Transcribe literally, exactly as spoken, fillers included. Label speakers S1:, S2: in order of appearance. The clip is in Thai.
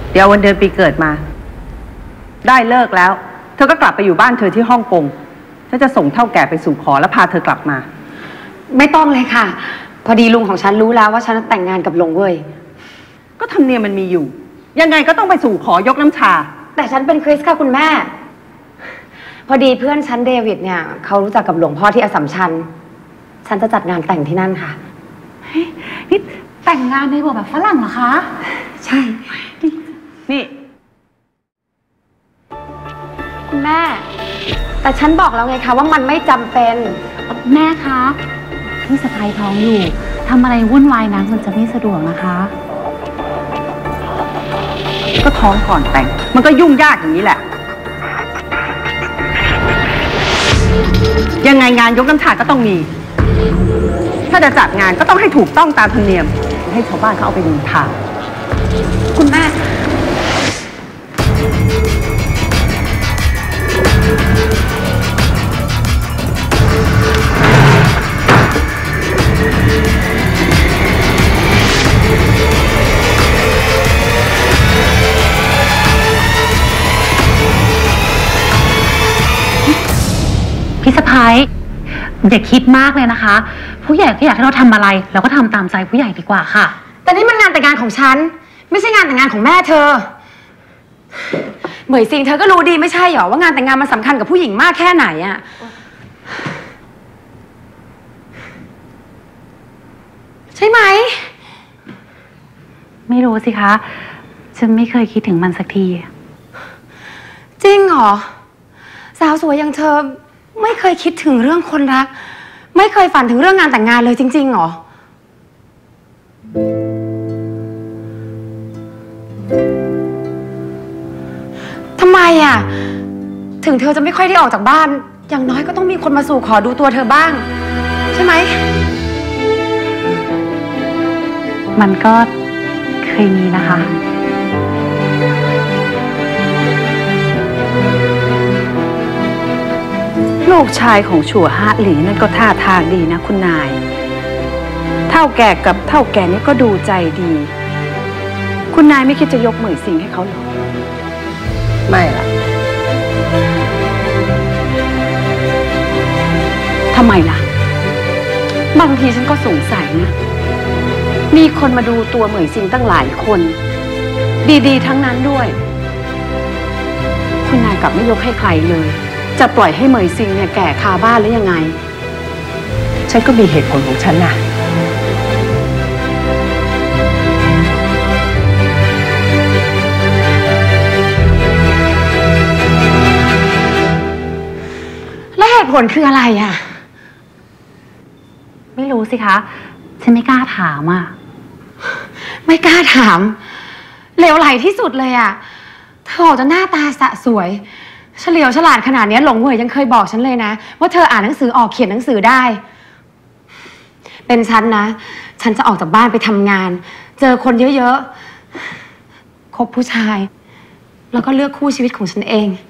S1: เดี๋ยววันเดือนปีเกิดมาได้เลิกแล้วเธอก็กลับไปอยู่บ้านเธอที่ฮ่องกงฉันจะส่งเท่าแก่ไปสู่ขอแล้วพาเธอกลับมา
S2: ไม่ต้องเลยค่ะพอดีลุงของฉันรู้แล้วว่าฉันแต่งงานกับลุงเว้ย
S1: ก็ธรรมเนียมมันมีอยู่ยังไงก็ต้องไปสู่ขอยกน้ำชา
S2: แต่ฉันเป็นคริสค่ะคุณแม่พอดีเพื่อนฉันเดวิดเนี่ยเขารู้จักกับหลวงพ่อที่อัสสัมชัญฉันจะจัดงานแต่งที่นั่นค่ะ
S3: นี่แต่งงานในโบสถ์แบบฝรั่งเหรอคะ
S2: ใช่
S1: นี่
S2: คุณแม่แต่ฉันบอกแล้วไงคะว่ามันไม่จำเป็น
S3: แม่คะพี่สะใภ้ท้องอยู่ทำอะไรวุ่นวายนะมันจะไม่สะดวกนะคะ
S1: ก็ท้องก่อนแต่งมันก็ยุ่งยากอย่างนี้แหละยังไงงานยกน้ำชาก็ต้องมีถ้าจะจัดงานก็ต้องให้ถูกต้องตามธรรมเนียมให้ชาวบ้านเขาเอาไปนินทา
S2: คุณแม่
S3: พี่สะพ้ายอย่าคิดมากเลยนะคะผู้ใหญ่ก็อยากให้เราทำอะไรเราก็ทำตามใจผู้ใหญ่ดีกว่าค่ะ
S2: แต่นี่มันงานแต่งงานของฉันไม่ใช่งานแต่งงานของแม่เธอเหมยซิงเธอก็รู้ดีไม่ใช่หรอว่างานแต่งงานมันสำคัญกับผู้หญิงมากแค่ไหนอะใช่ไหม
S3: ไม่รู้สิคะฉันไม่เคยคิดถึงมันสักที
S2: จริงเหรอสาวสวยอย่างเธอไม่เคยคิดถึงเรื่องคนรักไม่เคยฝันถึงเรื่องงานแต่งงานเลยจริงๆเหรอทำไมอ่ะถึงเธอจะไม่ค่อยได้ออกจากบ้านอย่างน้อยก็ต้องมีคนมาสู่ขอดูตัวเธอบ้างใช่ไหม
S3: มันก็เคยมีนะคะ
S1: ลูกชายของชัวฮะหลีนั่นก็ท่าทางดีนะคุณนายเท่าแก่กับเท่าแก่นี่ก็ดูใจดีคุณนายไม่คิดจะยกเหมยซิงให้เขาหรอไม่ล่ะทำไมล่ะบางทีฉันก็สงสัยนะมีคนมาดูตัวเหมยซิงตั้งหลายคนดีๆทั้งนั้นด้วยคุณนายกลับไม่ยกให้ใครเลยจะปล่อยให้เหมยซิงเนี่ยแก่คาบ้านหรือยังไงฉันก็มีเหตุผลของฉันนะ
S2: แล้วเหตุผลคืออะไรอ่ะ
S3: ไม่รู้สิคะฉันไม่กล้าถามอ่ะ
S2: ไม่กล้าถามเลวไหลที่สุดเลยอ่ะเธอออกจะหน้าตาสะสวยเฉลียวฉลาดขนาดนี้หลงเหวยยังเคยบอกฉันเลยนะว่าเธออ่านหนังสือออกเขียนหนังสือได้เป็นฉันนะฉันจะออกจากบ้านไปทำงานเจอคนเยอะๆคบผู้ชายแล้วก็เลือกคู่ชีวิตของฉันเอง